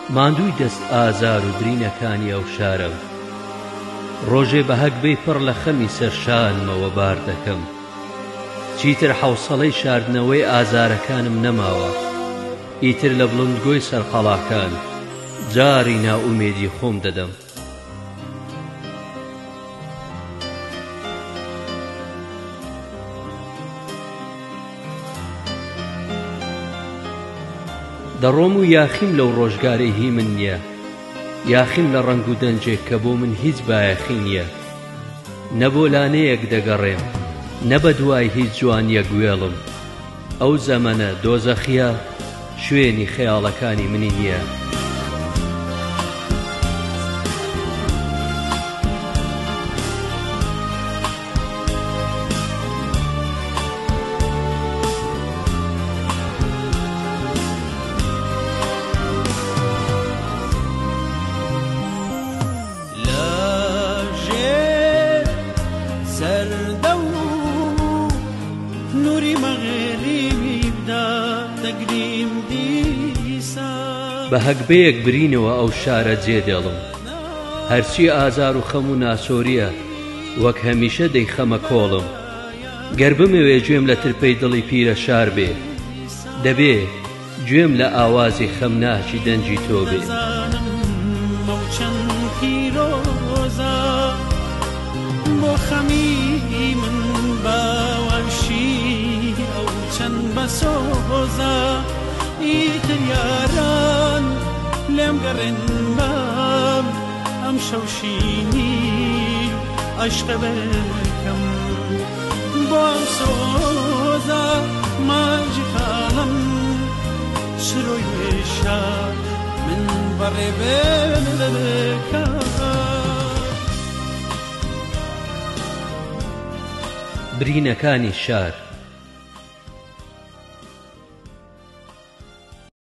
ماندووی دەست ئازار و برینەکانی ئەو شارم ڕۆژێ بەهەک بێ پڕ لە خەمی سەرشانمەوە بار دەکەم چیتر حوسڵەی شاردنەوەی ئازارەکانم نەماوە ئیتر لە بڵندگۆی سەرقەڵاکان جاری ناومێدی خۆم دەدەم دەڕۆم و یاخیم لەو ڕۆژگارەی هی من نییە یاخیم لە ڕنگ و دەنجێک کە بۆ من هیچ بایەخی نییە نە بۆ لانەیەک دەگەڕێم نە بە دوای هیچ جوانیە گوێڵم ئەو زەمەنە دۆزەخیە شوێنی خەیاڵەکانی منی نییە بەهەک بەیەک برینەوە ئەو شارە جێدێڵم هەرچی ئازار و خەم و ناسۆریە وەک هەمیشە دەیخەمە کۆڵم گەر بمەوێ گوێم لە ترپەی دڵی پیرە شار بێ دەبێ گوێم لە ئاوازی خەمناکی دەنجی تۆ بێ بۆ خەمی من باوەشی ئەو چەند بەسۆزە ئیتر یاران لێم گەڕێن بام ئەم شەوشینی عەشقە بکەم بۆ ئەم سۆزە ماجی خاڵم شرۆی وێشە من بەڕێ بکەم برینەکانی شار